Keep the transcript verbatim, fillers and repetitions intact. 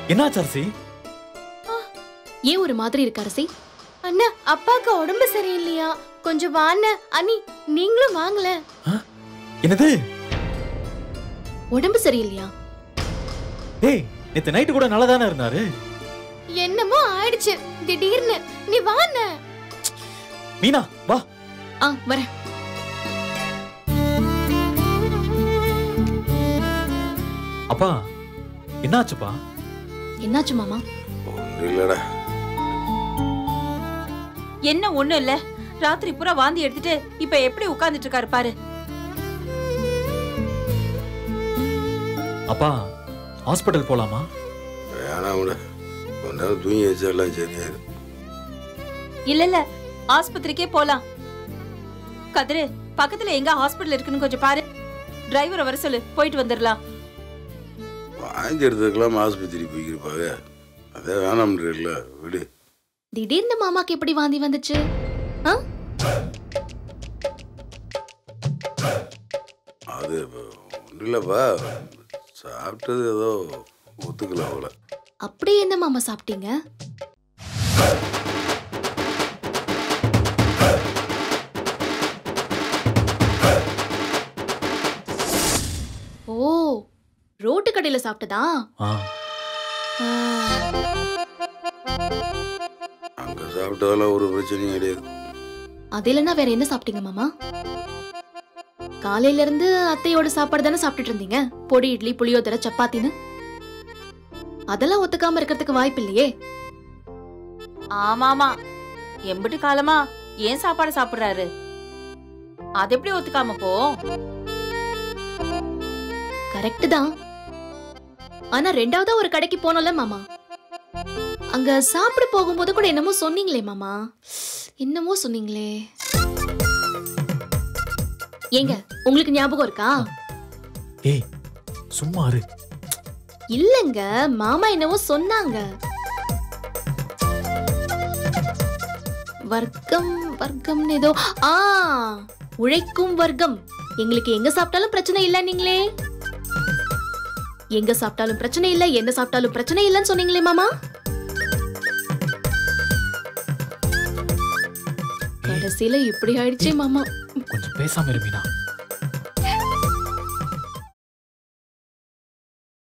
என்னாச்சு அரசி? ஏன் ஒரு மாதிரி இருக்கு அரசி? அண்ணா, அப்பாக்கு உடம்பு சரியில்லையா? கொஞ்சம் வாண்ண. அண்ணி, நீங்களும் வாங்கல. என்னது? உடம்பு சரியில்லையா? ஏய், நேத்து நைட்டு கூட நல்லா தானே இருந்தாரு. என்னமோ ஆயிடுச்சு திடீர்னு. நீ வாண்ண. மீனா, வா. ஆ, வரேன். அப்பா, என்னாச்சுப்பா? என்னாச்சு மாமா? இல்லடா. என்ன ஒண்ணு இல்ல. ராத்திரி பூரா வாந்தி எடுத்துட்டு இப்ப எப்படி உட்கார்ந்துட்டு இருக்காரு பாரு. அப்பா, ஹாஸ்பிடல் போலாமா? வேணாம்டா. கொஞ்ச நேரம் தூங்கி வச்சா எல்லாம் சரியாயிரும். இல்ல இல்ல, ஆஸ்பத்திரிக்கே போலாம். கதிரு, பக்கத்துல எங்க ஹாஸ்பிடல் இருக்குன்னு கொஞ்சம் பாரு. டிரைவரை வர சொல்லு, போயிட்டு வந்துடலாம். வாங்கி எடுத்துக்கலாம் ஆஸ்பத்திரி போய்க்கிருப்பாங்க. அதே வேணாம்ன்றல விடு. திடீர்னு மாமாக்கு எப்படி வாந்தி வந்துச்சு? அது ஒன்றும் இல்லப்பா, சாப்பிட்டது ஏதோ ஒத்துக்கல அவள. அப்படி என்ன மாமா சாப்பிட்டீங்க? ஓ, ரோட்டு கடையில சாப்பிட்டதா? அங்க சாப்பிட்டதெல்லாம் ஒரு பிரச்சனையும் கிடையாது. அது இல்லைன்னா வேற என்ன சாப்பிட்டீங்க மாமா? காலையில இருந்து அத்தையோட சாப்பாடு தானே சாப்பிட்டுட்டு இருந்தீங்க. பொடி இட்லி, புளியோதரை, சப்பாத்தின்னு. அதெல்லாம் ஒத்துக்காம இருக்கிறதுக்கு வாய்ப்பு இல்லையே. ஆமாமா, எம்பிட்டு காலமா ஏன் சாப்பாடு சாப்பிடுறாரு? அது எப்படி ஒத்துக்காம போ? கரெக்ட் தான். ஆனா ரெண்டாவதா ஒரு கடைக்கு போனோம்ல மாமா, அங்க சாப்பிட போகும்போது கூட என்னமோ சொன்னீங்களே மாமா. என்னமோ சொன்னீங்களே. ஏங்க, உங்களுக்கு ஞாபகம் இருக்கா? ஏய், சும்மா இரு. இல்லங்க, மாமா என்னவோ சொன்னாங்க. வர்க்கம் வர்க்கம்னு ஏதோ. ஆ, உழைக்கும் வர்க்கம். எங்களுக்கு எங்க சாப்பிட்டாலும் பிரச்சனை இல்ல நீங்களே. எங்க சாப்பிட்டாலும் பிரச்சனை இல்ல, என்ன சாப்பிட்டாலும் பிரச்சனை இல்லன்னு சொன்னீங்களே மாமா. கடைசியில இப்படி ஆயிடுச்சே மாமா. கொஞ்சம் பேசாம இரு மீனா.